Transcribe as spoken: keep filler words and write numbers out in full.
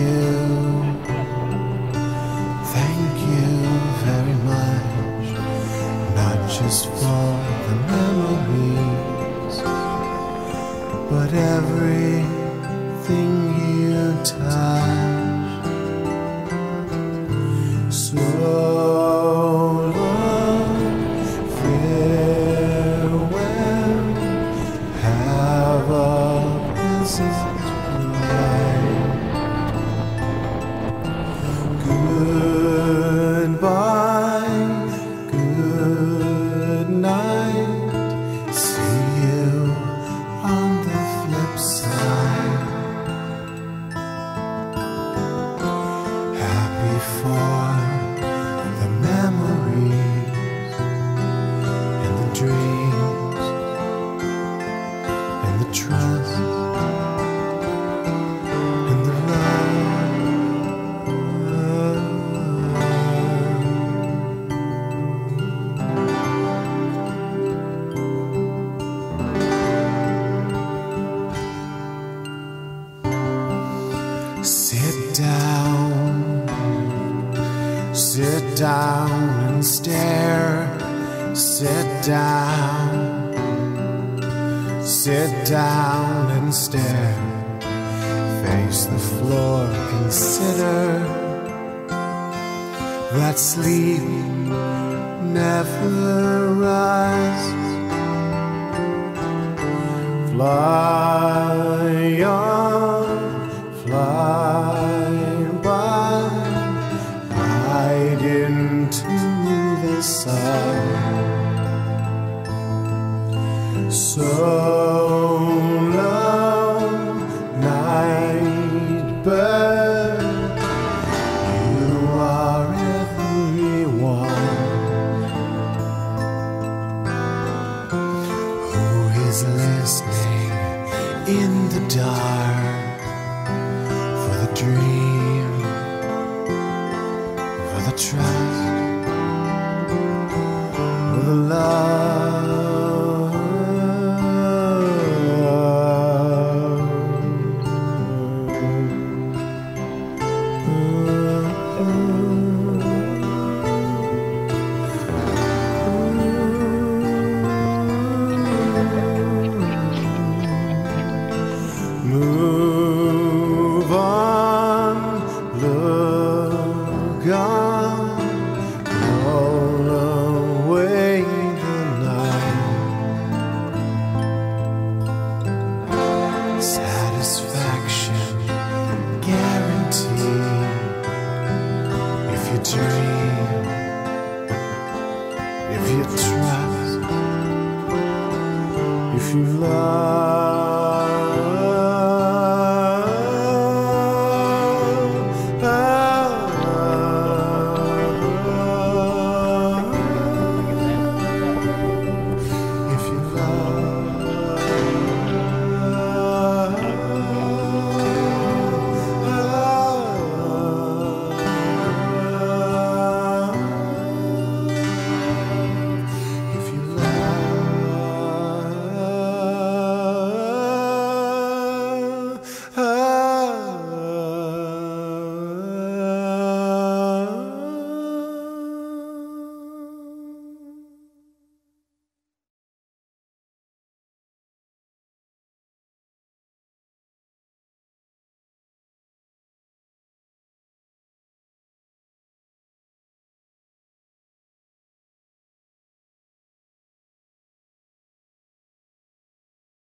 you, thank you very much, not just for the memories, but everything you touch. So long, farewell, have a pleasant life. Goodbye, good night, see you on the flip side. Happy for the memories and the dreams and the trust and the love. Sit down, sit down and stare. Sit down, sit down and stare. Face the floor, consider that sleep never rises. Fly on, fly by, ride into the sun. So long, night bird, you are everyone who is listening in the dark for the dream, for the try.